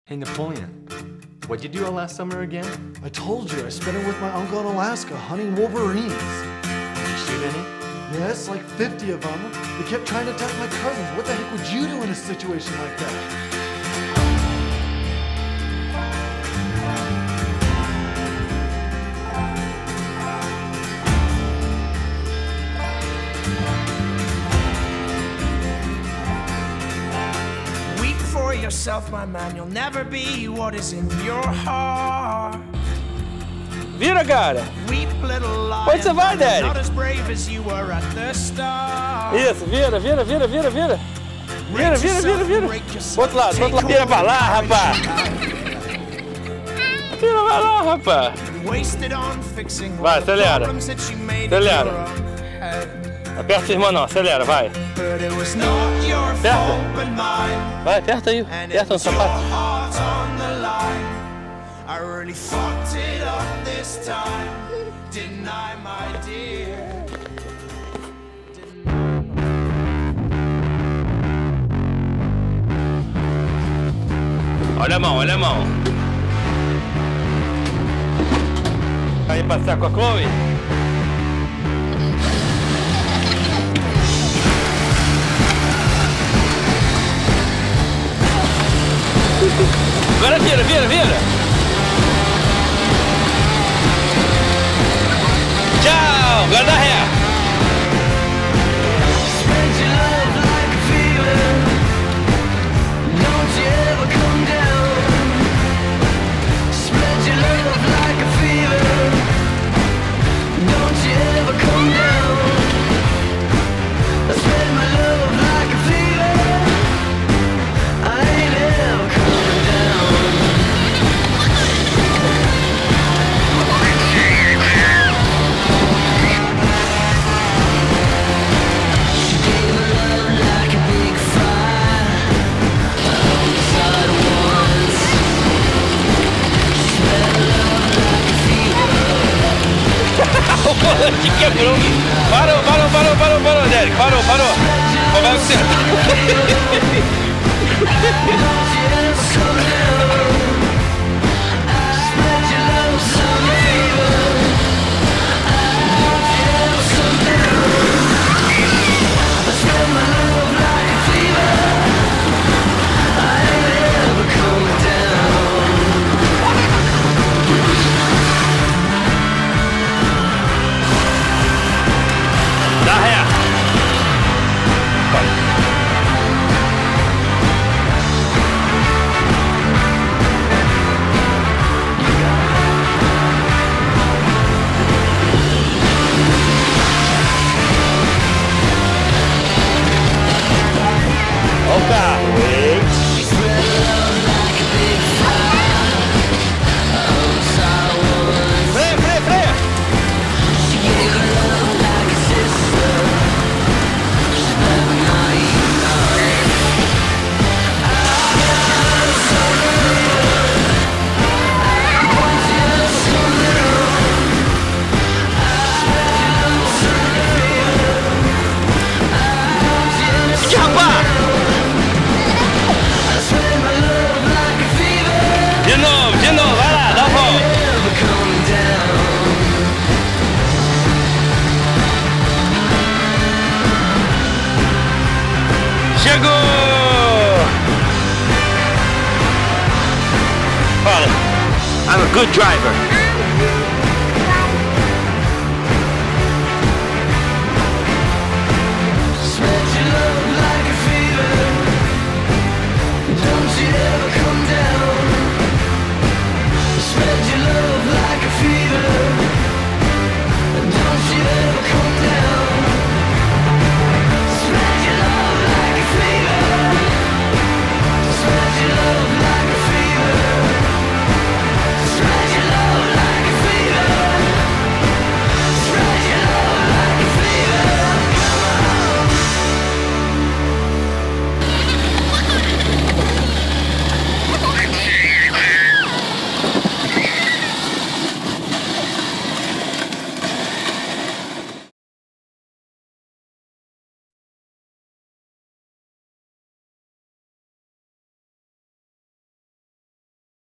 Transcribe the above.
Hey, Napoleon, what'd you do all last summer again? I told you, I spent it with my uncle in Alaska hunting wolverines. Did you shoot any? Yes, like 50 of them. They kept trying to attack my cousins. What the heck would you do in a situation like that? Yourself, my man, you'll never be what is in your heart. Vira, cara! Weep, little lion, onde você vai, Derek? not as brave as you were at the start. Isso, vira. Vira. Pro outro lado. Vira pra lá, rapaz! Vira pra lá, rapaz! Vai, acelera. Aperta sua irmã não, acelera, vai. Aperta. Vai, aperta aí. Aperta no sapato. Olha a mão. Vai passear com a Chloe? Agora vira! Tchau! Agora dá ré! Que quebrou! Parou, Derek! Parou! Vai acertar! De novo, vai lá, dá a volta. Chegou! Fala. I'm a good driver.